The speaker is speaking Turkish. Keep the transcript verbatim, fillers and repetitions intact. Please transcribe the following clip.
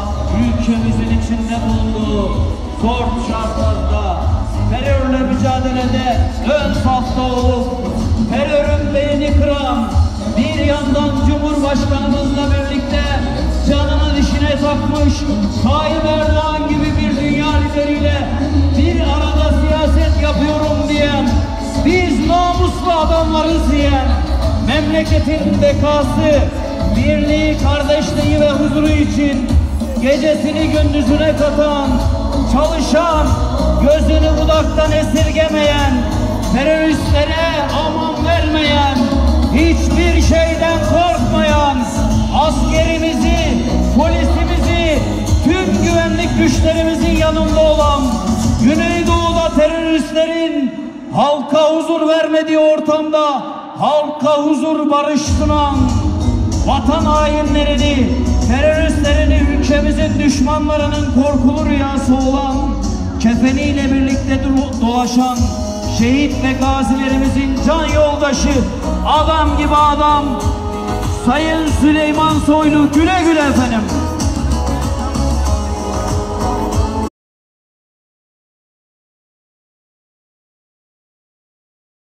ülkemizin içinde bulunduğu zor şartlarda terörle mücadelede ön safta olup terörün belini kıran bir yandan Cumhurbaşkanımızla birlikte canını dişine takmış Tayyip Erdoğan gibi bir dünya lideriyle bir arada siyaset yapıyorum diyen, biz namuslu adamlarız diyen, memleketin bekası, birliği, kardeşliği ve huzuru için gecesini gündüzüne katan, çalışan, gözünü budaktan esirgemeyen, teröristlere aman vermeyen, hiçbir şeyden korkmayan askerimizi, polisimizi, tüm güvenlik güçlerimizin yanında olan, Güneydoğu'da teröristlerin halka huzur vermediği ortamda halka huzur, barış sunan, vatan hainlerini, teröristlerini, ülkemizin düşmanlarının korkulu rüyası olan, kefeniyle birlikte dolaşan şehit ve gazilerimizin can yoldaşı, adam gibi adam Sayın Süleyman Soylu, güle güle efendim.